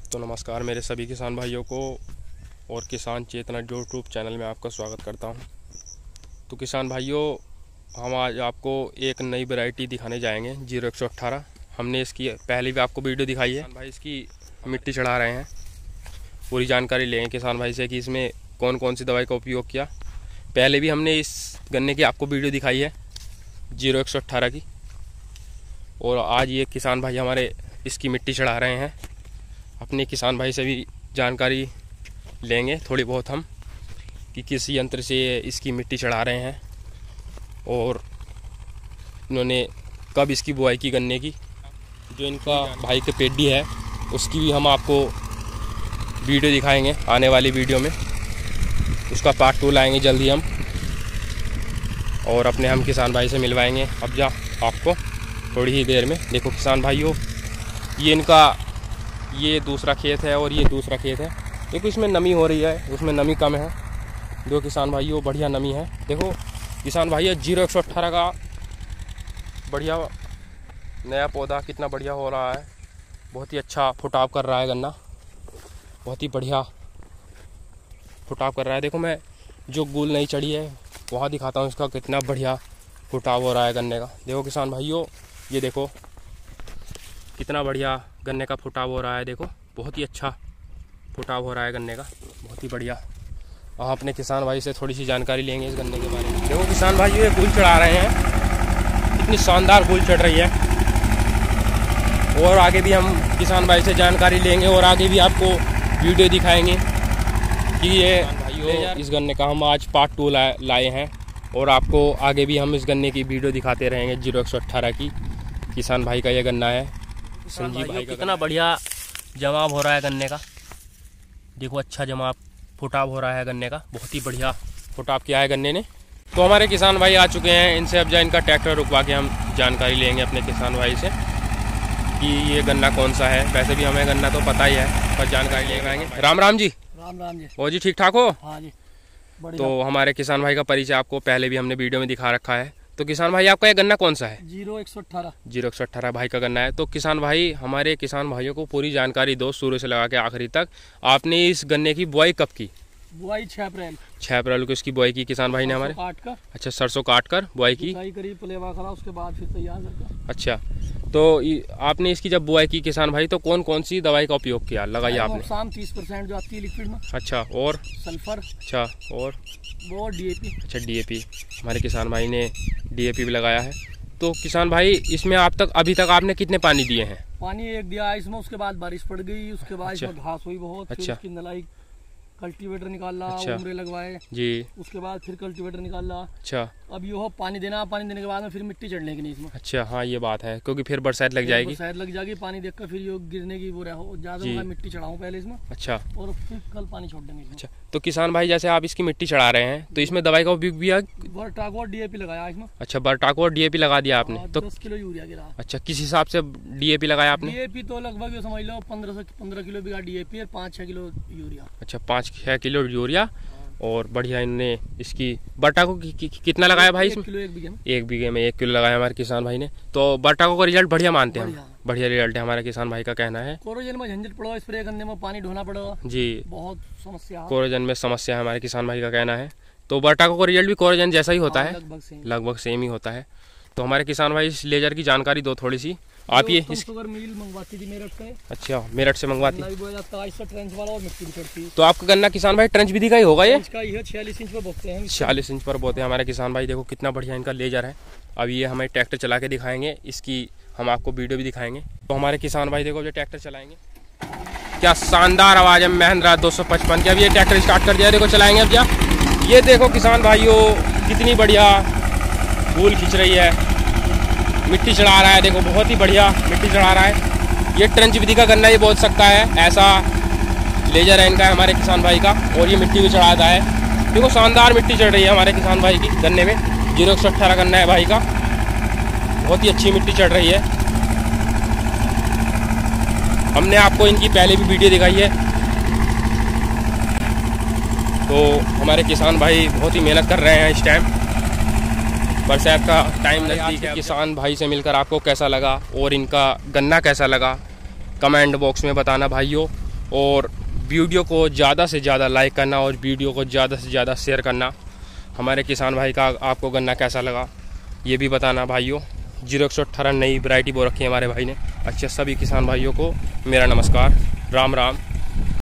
तो नमस्कार मेरे सभी किसान भाइयों को और किसान चेतना यूट्यूब चैनल में आपका स्वागत करता हूं। तो किसान भाइयों, हम आज आपको एक नई वैरायटी दिखाने जाएंगे 0118। हमने इसकी पहले भी आपको वीडियो दिखाई है। भाई इसकी मिट्टी चढ़ा रहे हैं, पूरी जानकारी लेंगे किसान भाई से कि इसमें कौन कौन सी दवाई का उपयोग किया। पहले भी हमने इस गन्ने की आपको वीडियो दिखाई है 0118 की, और आज ये किसान भाई हमारे इसकी मिट्टी चढ़ा रहे हैं। अपने किसान भाई से भी जानकारी लेंगे थोड़ी बहुत हम कि किस यंत्र से इसकी मिट्टी चढ़ा रहे हैं और इन्होंने कब इसकी बुआई की गन्ने की। जो इनका भाई के पेडी है उसकी भी हम आपको वीडियो दिखाएंगे आने वाली वीडियो में। उसका पार्ट 2 लाएंगे जल्दी हम, और अपने हम किसान भाई से मिलवाएंगे अब आपको थोड़ी ही देर में। देखो किसान भाइयों, ये इनका ये दूसरा खेत है और ये दूसरा खेत है। देखो इसमें नमी हो रही है, उसमें नमी कम है। देखो किसान भाइयों, बढ़िया नमी है। देखो किसान भाइयों, 0118 का बढ़िया नया पौधा कितना बढ़िया हो रहा है। बहुत ही अच्छा फुटाव कर रहा है गन्ना, बहुत ही बढ़िया फुटाव कर रहा है। देखो मैं जो गुल नहीं चढ़ी है वहाँ दिखाता हूँ इसका कितना बढ़िया फुटाव हो रहा है गन्ने का। देखो किसान भाइयों, ये देखो कितना बढ़िया गन्ने का फुटाव हो रहा है। देखो बहुत ही अच्छा फुटाव हो रहा है गन्ने का, बहुत ही बढ़िया। हम अपने किसान भाई से थोड़ी सी जानकारी लेंगे इस गन्ने के बारे में। देखो किसान भाई, ये गुल चढ़ा रहे हैं, इतनी शानदार गुल चढ़ रही है। और आगे भी हम किसान भाई से जानकारी लेंगे और आगे भी आपको वीडियो दिखाएंगे कि ये भाइयों इस गन्ने का हम आज पार्ट 2 लाए हैं, और आपको आगे भी हम इस गन्ने की वीडियो दिखाते रहेंगे 0118 की। किसान भाई का ये गन्ना है संजीव भाई का। कितना बढ़िया जमाव हो रहा है गन्ने का। देखो अच्छा जमाव फुटाव हो रहा है गन्ने का, बहुत ही बढ़िया फुटाव किया है गन्ने ने। तो हमारे किसान भाई आ चुके हैं, इनसे अब इनका ट्रैक्टर रुकवा के हम जानकारी लेंगे अपने किसान भाई से कि ये गन्ना कौन सा है। वैसे भी हमें गन्ना तो पता ही है, पर जानकारी ले आएंगे। राम राम जी। राम राम जी। ओ जी, ठीक ठाक हो? हाँ जी, तो हमारे किसान भाई का परिचय आपको पहले भी हमने वीडियो में दिखा रखा है। तो किसान भाई, आपका ये गन्ना कौन सा है? 0118 भाई का गन्ना है। तो किसान भाई, हमारे किसान भाइयों को पूरी जानकारी दो शुरू से लगा के आखिरी तक। आपने इस गन्ने की बुआई कब की? बुआई 6 अप्रैल को इसकी बुआई की किसान भाई ने हमारे। काट कर, अच्छा, सरसों काट कर बुआई की। करीब पलेवा करा, उसके बाद फिर तैयार करके। अच्छा, तो आपने इसकी जब बुआई की किसान भाई, तो कौन कौन सी दवाई का उपयोग किया, लगाई आपने? 30% जो आती है लिक्विड में। अच्छा, और सल्फर। अच्छा, और वो DAP। अच्छा, DAP। हमारे किसान भाई ने DAP भी लगाया है। तो किसान भाई, इसमें अभी तक आपने कितने पानी दिए हैं? पानी एक दिया है इसमें, उसके बाद बारिश पड़ गई, उसके बाद इसमें घास हुई बहुत। अच्छा, उसकी नलाई कल्टीवेटर निकाला, अच्छा, उमरे लगवाए जी, उसके बाद फिर कल्टीवेटर निकाला। अच्छा, अब ये हो पानी देना, पानी देने के बाद में फिर मिट्टी चढ़ने की नहीं इसमें। अच्छा, हाँ ये बात है, क्योंकि फिर बरसात लग जाएगी। पानी देखकर फिर ये गिरने की वो ज्यादा मिट्टी चढ़ाऊं पहले इसमें। अच्छा, और फिर कल पानी छोड़ देंगे इसमें। अच्छा, तो किसान भाई जैसे आप इसकी मिट्टी चढ़ा रहे हैं, तो इसमें दवाई का उपयोग भी है? बरटाको और DAP लगाया इसमें। अच्छा, बरटाको और DAP लगा दिया आपने। तो 10 किलो यूरिया गिरा। अच्छा, किस हिसाब से DAP लगाया आपने? DAP तो लगभग समझ लो 15 से 15 किलो बिगा DAP और 5-6 किलो यूरिया। अच्छा, 5-6 किलो यूरिया। और बढ़िया इन्होंने इसकी बरटाको कितना लगाया भाई इसमें? 1 बीघे में 1 किलो लगाया हमारे किसान भाई ने। तो बरटाको का रिजल्ट बढ़िया मानते हैं, बढ़िया रिजल्ट है हमारे किसान भाई का कहना है। कोरोजन में झंझट पड़ो, स्प्रे करने में पानी ढोना पड़ेगा जी, बहुत समस्या। कोरोजन में समस्या है हमारे किसान भाई का कहना है। तो बरटाको का रिजल्ट भी कोरोजन जैसा ही होता है, लगभग सेम ही होता है। तो हमारे किसान भाई इस लेजर की जानकारी दो थोड़ी सी आप। ये मील मंगवाती थी मेरठ से। अच्छा, मेरठ से मंगवाती। ट्रेंच वाला और मिट्टी चढ़ती। तो आपका गन्ना किसान भाई ट्रेंच विधि का ही होगा ये? 46 इंच पर बोते हैं। 46 इंच पर बोते हैं हमारे किसान भाई। देखो कितना बढ़िया इनका लेजर है। अब ये हमें ट्रैक्टर चला के दिखाएंगे, इसकी हम आपको वीडियो भी दिखाएंगे। तो हमारे किसान भाई देखो जो ट्रैक्टर चलाएंगे, क्या शानदार आवाज है महिंद्रा 255 की। अब ये ट्रैक्टर स्टार्ट कर दिया, देखो चलाएंगे अब। ये देखो किसान भाइयों, कितनी बढ़िया धूल खींच रही है, मिट्टी चढ़ा रहा है। देखो बहुत ही बढ़िया मिट्टी चढ़ा रहा है। ये ट्रेंच विधि का गन्ना ये बोल सकता है, ऐसा लेजर है इनका हमारे किसान भाई का। और ये मिट्टी भी चढ़ाता है। देखो शानदार मिट्टी चढ़ रही है हमारे किसान भाई की गन्ने में। 0118 गन्ना है भाई का, बहुत ही अच्छी मिट्टी चढ़ रही है। हमने आपको इनकी पहले भी वीडियो दिखाई है। तो हमारे किसान भाई बहुत ही मेहनत कर रहे हैं इस टाइम। बरसात का टाइम नज़दीक है। किसान भाई से मिलकर आपको कैसा लगा और इनका गन्ना कैसा लगा, कमेंट बॉक्स में बताना भाइयों। और वीडियो को ज़्यादा से ज़्यादा लाइक करना और वीडियो को ज़्यादा से ज़्यादा शेयर करना। हमारे किसान भाई का आपको गन्ना कैसा लगा ये भी बताना भाइयों। 0118 नई वैरायटी बो रखी है हमारे भाई ने। अच्छा, सभी किसान भाइयों को मेरा नमस्कार, राम राम।